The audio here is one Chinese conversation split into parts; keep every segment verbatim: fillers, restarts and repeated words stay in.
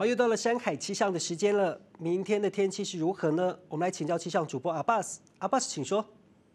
好，又到了山海气象的时间了。明天的天气是如何呢？我们来请教气象主播阿巴斯。阿巴斯，请说。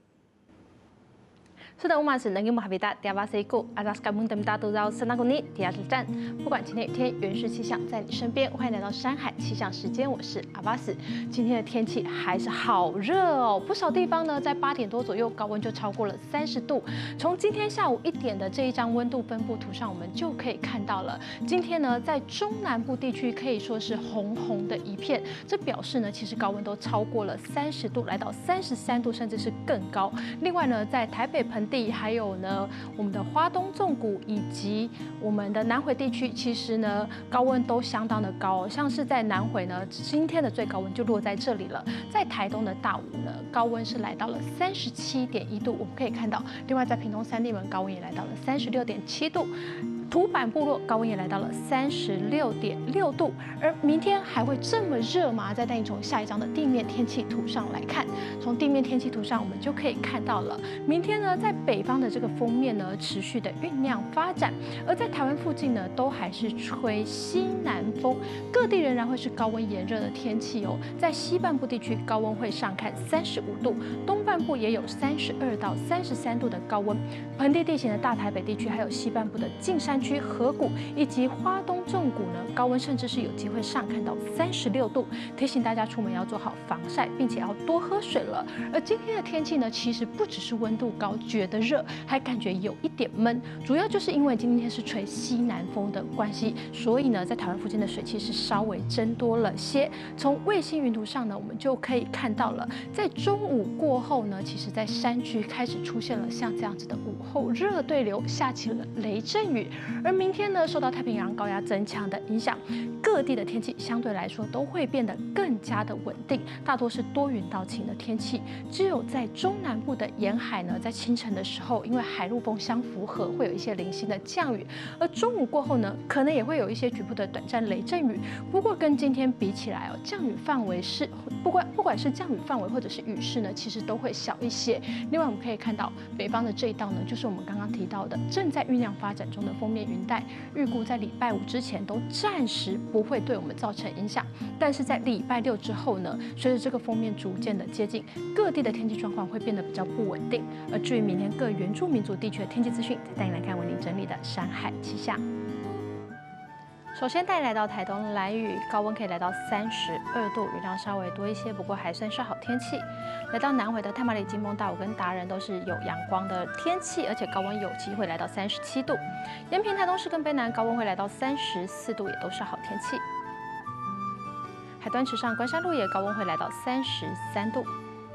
Sudah umat senangi menghabitat tiap siku atas kampung tempat tujuh senang kuning tiap hujan。不管晴天雨天，原氏气象在你身边。欢迎来到山海气象时间，我是阿巴斯。今天的天气还是好热哦，不少地方呢在八点多左右高温就超过了三十度。从今天下午一点的这一张温度分布图上，我们就可以看到了。今天呢在中南部地区可以说是红红的一片，这表示呢其实高温都超过了三十度，来到三十三度，甚至是更高。另外呢，在台北盆地还有呢，我们的花东纵谷以及我们的南回地区，其实呢高温都相当的高，像是在南回呢，今天的最高温就落在这里了。在台东的大武呢，高温是来到了三十七点一度，我们可以看到。另外在屏东三地门高温也来到了三十六点七度。 土坂部落高温也来到了三十六点六度，而明天还会这么热吗？再带你从下一张的地面天气图上来看，从地面天气图上我们就可以看到了，明天呢，在北方的这个锋面呢，持续的酝酿发展，而在台湾附近呢，都还是吹西南风，各地仍然会是高温炎热的天气哦。在西半部地区，高温会上看三十五度，东半部也有三十二到三十三度的高温，盆地地形的大台北地区，还有西半部的近山 区河谷以及花东纵谷呢，高温甚至是有机会上看到三十六度，提醒大家出门要做好防晒，并且要多喝水了。而今天的天气呢，其实不只是温度高觉得热，还感觉有一点闷，主要就是因为今天是吹西南风的关系，所以呢，在台湾附近的水汽是稍微增多了些。从卫星云图上呢，我们就可以看到了，在中午过后呢，其实在山区开始出现了像这样子的午后热对流，下起了雷阵雨。 而明天呢，受到太平洋高压增强的影响，各地的天气相对来说都会变得更加的稳定，大多是多云到晴的天气。只有在中南部的沿海呢，在清晨的时候，因为海陆风相符合，会有一些零星的降雨。而中午过后呢，可能也会有一些局部的短暂雷阵雨。不过跟今天比起来哦，降雨范围是不管不管是降雨范围或者是雨势呢，其实都会小一些。另外我们可以看到北方的这一道呢，就是我们刚刚提到的正在酝酿发展中的锋面 云带预估在礼拜五之前都暂时不会对我们造成影响，但是在礼拜六之后呢，随着这个锋面逐渐的接近，各地的天气状况会变得比较不稳定。而至于明天各原住民族地区的天气资讯，再带你来看为您整理的山海气象。 首先带你来到台东兰屿，高温可以来到三十二度，雨量稍微多一些，不过还算是好天气。来到南回的太麻里、金峰、大武跟达人都是有阳光的天气，而且高温有机会来到三十七度。延平、台东市跟卑南高温会来到三十四度，也都是好天气。海端池上、关山路也高温会来到三十三度。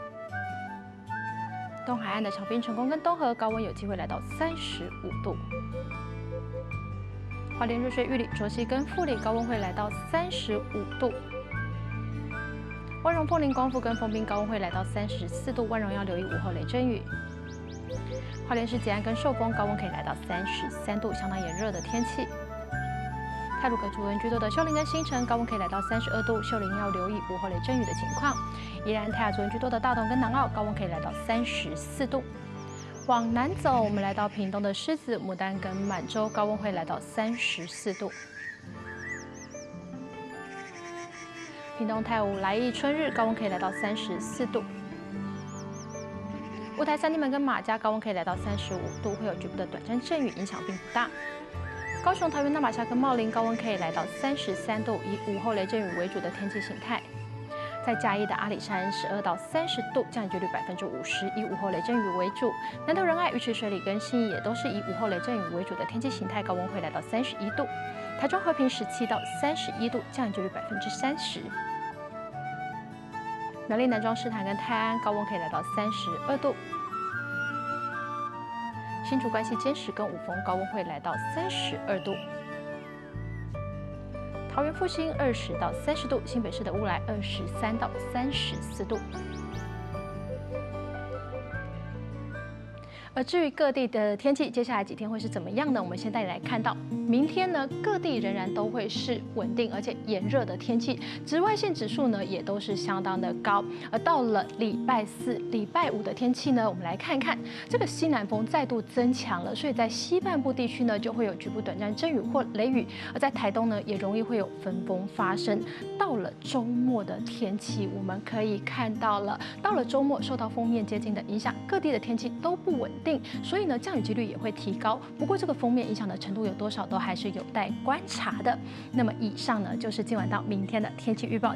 东海岸的长滨、成功跟东河高温有机会来到三十五度。 花莲、入水、玉里、卓溪跟富里高温会来到三十五度。万荣、凤林、光复跟丰滨高温会来到三十四度，万荣要留意午后雷阵雨。花莲市吉安跟寿丰高温可以来到三十三度，相当炎热的天气。太鲁阁族人居多的秀林跟新城高温可以来到三十二度，秀林要留意午后雷阵雨的情况。宜兰泰雅族人居多的大同跟南澳高温可以来到三十四度。 往南走，我们来到屏东的狮子、牡丹跟满洲，高温会来到三十四度。屏东泰武、来义、春日高温可以来到三十四度。雾台、三地门跟马家高温可以来到三十五度，会有局部的短暂阵雨，影响并不大。高雄、桃园、那玛夏跟茂林高温可以来到三十三度，以午后雷阵雨为主的天气形态。 在嘉义的阿里山，十二到三十度，降雨几率百分之五十，以午后雷阵雨为主。南投仁爱、鱼池水里跟信义也都是以午后雷阵雨为主的天气形态，高温会来到三十一度。台中和平十七到三十一度，降雨几率百分之三十。苗栗南庄、石潭跟泰安高温可以来到三十二度。新竹关西、尖石跟五峰高温会来到三十二度。 桃园复兴二十到三十度，新北市的乌来二十三到三十四度。 而至于各地的天气，接下来几天会是怎么样呢？我们先带你来看到，明天呢，各地仍然都会是稳定而且炎热的天气，紫外线指数呢也都是相当的高。而到了礼拜四、礼拜五的天气呢，我们来看看这个西南风再度增强了，所以在西半部地区呢就会有局部短暂阵雨或雷雨，而在台东呢也容易会有分风发生。到了周末的天气，我们可以看到了，到了周末受到锋面接近的影响，各地的天气都不稳定，所以呢降雨几率也会提高。不过这个锋面影响的程度有多少，都还是有待观察的。那么以上呢就是今晚到明天的天气预报。